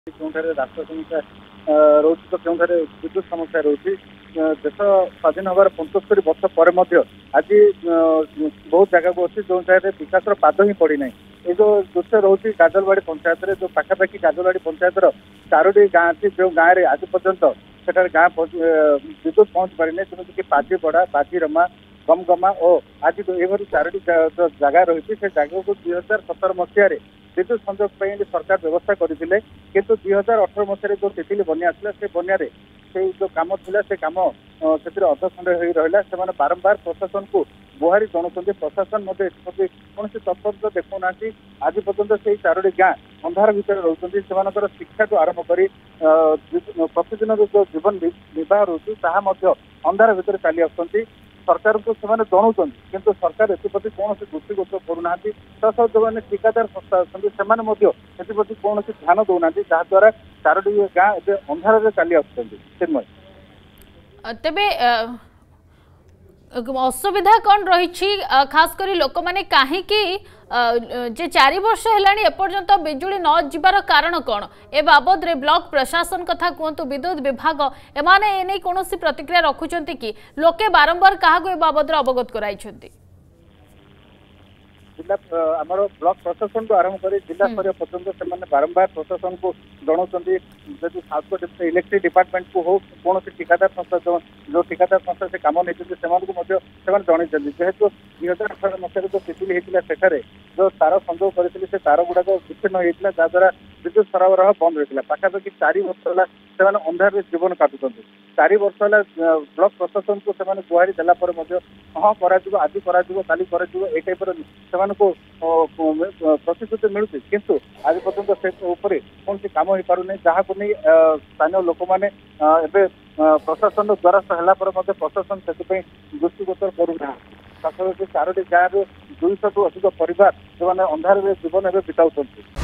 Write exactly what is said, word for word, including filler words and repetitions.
केउठारे राष्ट्र समस्या रोच तो केउठारे विद्युत समस्या रोच देश स्वाधीन हबार पंचस्तरी वर्ष पर आज बहुत जगह को अच्छी जो विकास पाद ही पड़ी ना ये जो दृश्य रोचे काजलवाड़ी पंचायत जो पाखापाखि काजलवाड़ी पंचायत चारोटी गाँ अच्छी जो गाँव में आज पर्यंत से गाँ विद्युत पहुंच पारि ना जमीक बाजीपड़ा बाजीरमा गमगमा और आज ये चारोटी जगह रही से जगह को दुई हजार सतर मसीह विद्युत संयोग सरकार व्यवस्था करते किंतु दुई हजार अठर मसीह जो तितली बन्या से बन्या से जो कम था से कम से अधखंड हो रहा से बारंबार प्रशासन को गुहारी जनाऊँ प्रशासन कौन तत्पर देखुना आज पर्यटन से चारोटी गाँ अंधार भितर रोचे से शिक्षा को आरंभ कर प्रतिदिन जो जीवन निर्वाह रोचे अंधार भितर चली आसुँच सरकार को जनाऊँ किंतु सरकार एप्रति कौन दृष्टिगोचर करूना सह जो मैंने ठिकादार संस्था अच्छे प्रति कौन ध्यान दौना जहाद्वारा चारोटी गाँ ए अंधार चली आसुँच तेबे असुविधा कौन रही खास करी लोक मैंने कहीं जे चार वर्ष है एपर्यंत बिजुली न जीवार कारण कौन ए बाबद रे ब्लॉक प्रशासन कथा कहतु विद्युत विभाग एमाने एने कौन प्रतिक्रिया रखुंट कि लोके बारंबार क्या ए बाबद अवगत कराई जिला आमर ब्लॉक प्रशासन को आरंभ कर जिला स्तर पर्यटन से बारंबार प्रशासन को जनाऊँ जदि इलेक्ट्रिक डिपार्टमेंट को हो कौन ठिकादार संस्था जो जो ठिकादार संस्था से कम नहीं जनई जेहेतु दुई हजार अठारह मसीह जो तितली होता सेठारे जो तार संयोग करते से तार गुड़ाक विच्छिन्न होता जहाद्वारा विद्युत सरबराह बंद होता पाखापाखि चार वर्ष है से अंधार जीवन काटुंट चार वर्ष है ब्लॉक प्रशासन को गुहारी देला हाँ कर आज कर टाइप को प्रतिश्रुति मिलूँ किंतु आज पर्यटन से कौन कम हो पार नहीं जहाँ को नहीं स्थानीय लोक मैंने प्रशासन द्वारस्थ है प्रशासन से दृष्टिगोचर करूना चारोटी गाँव दुईश टू अधिक परिवार जो अंधार जीवन एवं बिताऊँ।